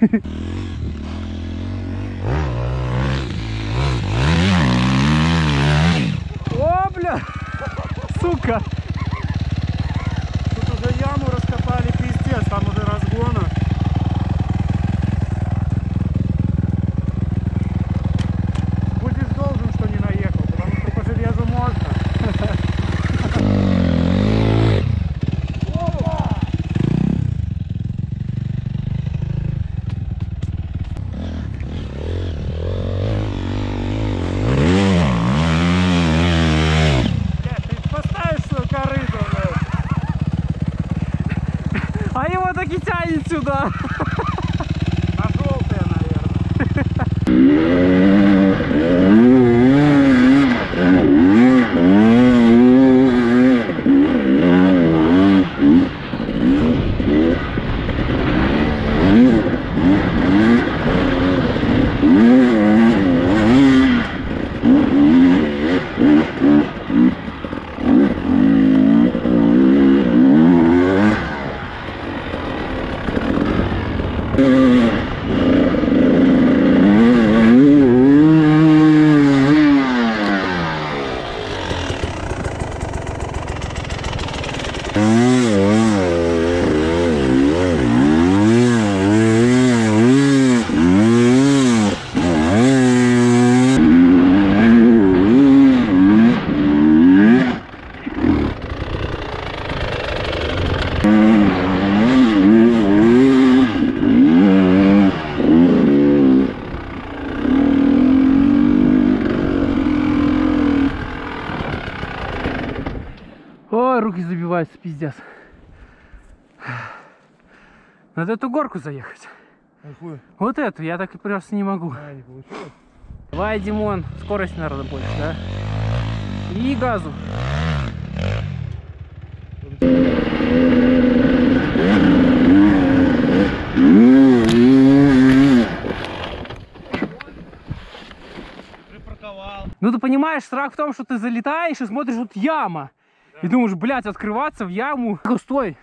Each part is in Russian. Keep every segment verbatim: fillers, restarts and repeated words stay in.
О, бля! Сука! Тут уже яму раскопали, пиздец, там уже разгона. Будешь должен, что не наехал, потому что по железу можно. А его так и тянет сюда. На желтое, наверное. Ой, руки забиваются, пиздец. Надо эту горку заехать. Какую? Вот эту, я так и просто не могу. А, не получилось? Давай, Димон, скорость, наверное, больше, да? И газу. Ну ты понимаешь, страх в том, что ты залетаешь и смотришь, вот яма. Да. И думаешь, блядь, открываться в яму. Стой.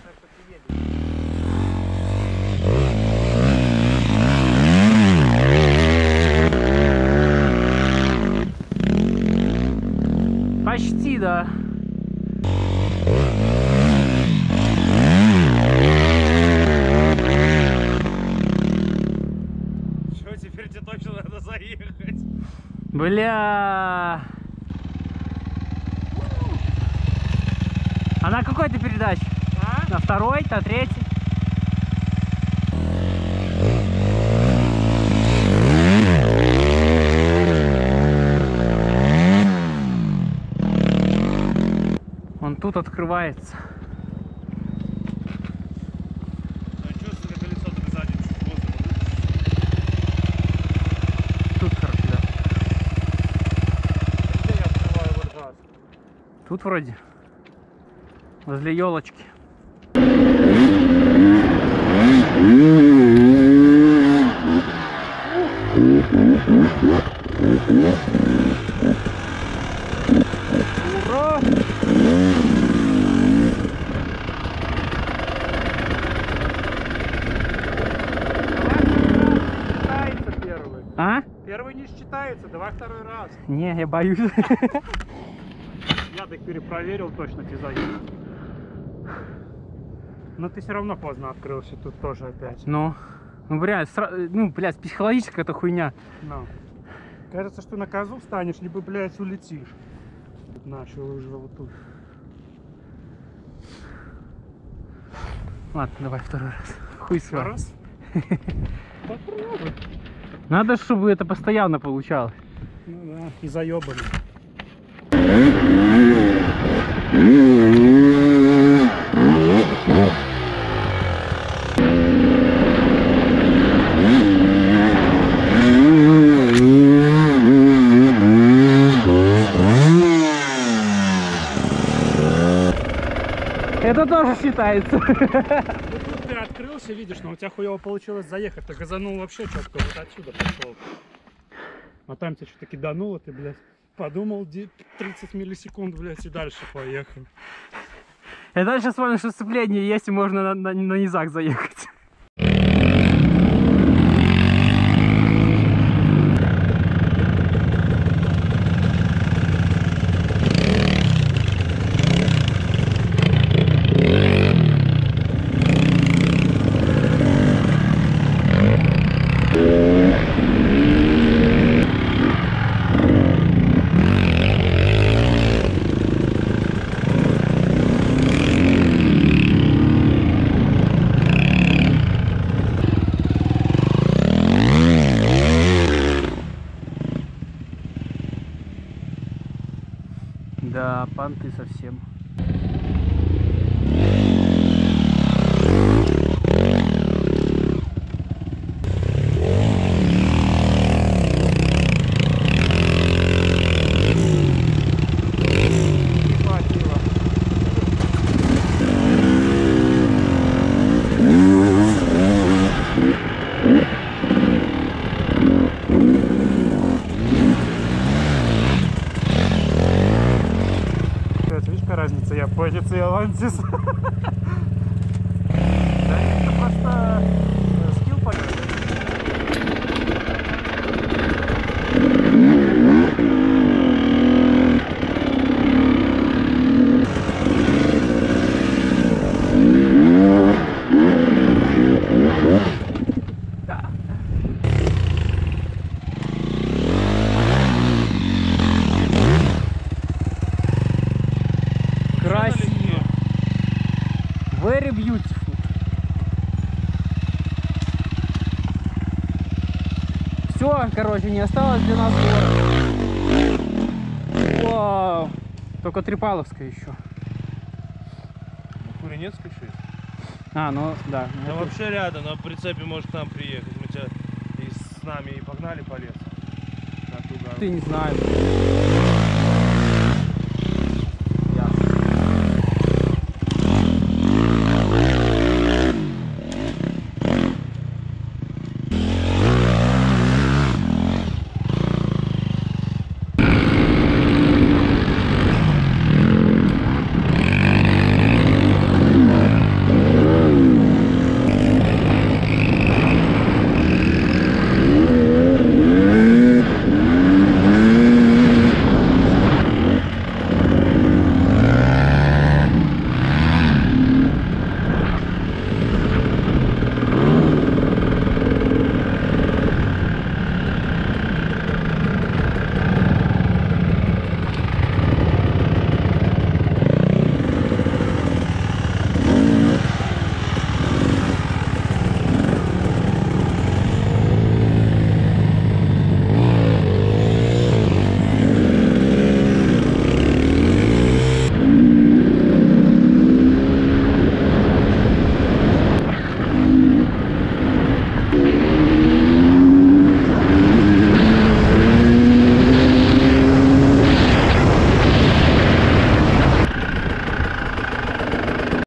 Почти, да. Что, теперь тебе точно надо заехать? Бля. А на какой ты передаче? А? На второй, на третий? Он тут открывается. А что, сука, колесо так сзади чуть воздуха? Тут, короче, да. Где я открываю вот газ? Тут вроде. Возле елочки. Ура! Считается первый. А? Первый не считается, давай второй раз. Не, я боюсь. Я так перепроверил, точно ты заедешь. Но ты все равно поздно открылся, тут тоже опять. Ну, ну, блядь, сра... ну, блядь, психологическая эта хуйня. Ну. Кажется, что на козу встанешь, либо, блядь, улетишь. Начал уже вот тут. Ладно, давай второй раз. Хуй с вами. Раз. Попробуй. Надо, чтобы это постоянно получалось. Ну да, и заебали. Это тоже считается. Вот тут ты открылся, видишь, но у тебя хуево получилось заехать. Ты газанул вообще четко, вот отсюда пошел. А там тебя что-то кидануло, ты, блядь, подумал тридцать миллисекунд, блядь, и дальше поехал. Я дальше вспомнил, что сцепление есть, и можно на, на, на низах заехать. понты совсем. Видишь, какая разница, я Патис и Алантис. Да это просто скилл понятен. Красиво. Very beautiful. Все, короче, не осталось для нас города. Вау. Только Трипаловская еще. Куренецкая шесть. А, ну да. Да это- вообще рядом, на прицепе может к нам приехать. Мы тебя и с нами и погнали по лесу. Оттуда. Ты не знаю.